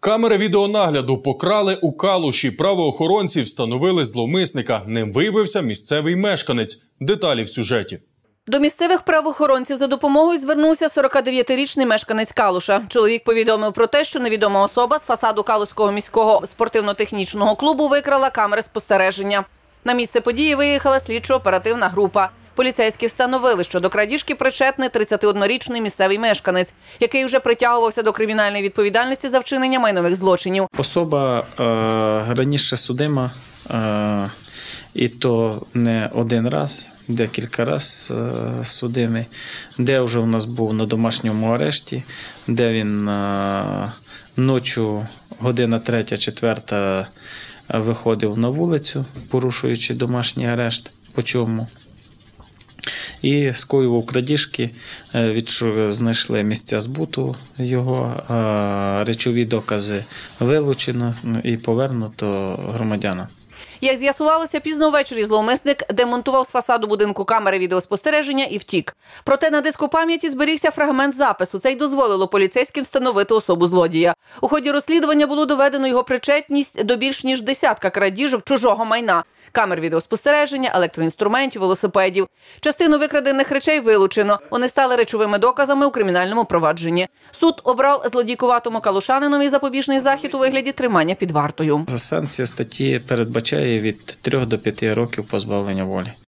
Камери відеонагляду покрали у Калуші. Правоохоронці встановили зловмисника. Ним виявився місцевий мешканець. Деталі в сюжеті. До місцевих правоохоронців за допомогою звернувся 49-річний мешканець Калуша. Чоловік повідомив про те, що невідома особа з фасаду Калуського міського спортивно-технічного клубу викрала камери спостереження. На місце події виїхала слідчо-оперативна група. Поліцейські встановили, що до крадіжки причетний 31-річний місцевий мешканець, який вже притягувався до кримінальної відповідальності за вчинення майнових злочинів. Особа раніше судима, і то не один раз, декілька разів судимий, де вже у нас був на домашньому арешті, де він ночі, година 3-4, виходив на вулицю, порушуючи домашній арешт, по чому. І скоював крадіжки, знайшли місця збуту його, речові докази вилучено і повернуто громадянам. Як з'ясувалося, пізно ввечері зловмисник демонтував з фасаду будинку камери відеоспостереження і втік. Проте на диску пам'яті зберігся фрагмент запису. Це й дозволило поліцейським встановити особу злодія. У ході розслідування було доведено його причетність до більш ніж десятка крадіжок чужого майна – камер відеоспостереження, електроінструментів, велосипедів. Частину викрадених речей вилучено. Вони стали речовими доказами у кримінальному провадженні. Суд обрав злодійкуватому калушанинові запобіжний захід у вигляді тримання під вартою. Санкція статті передбачає від 3 до 5 років позбавлення волі.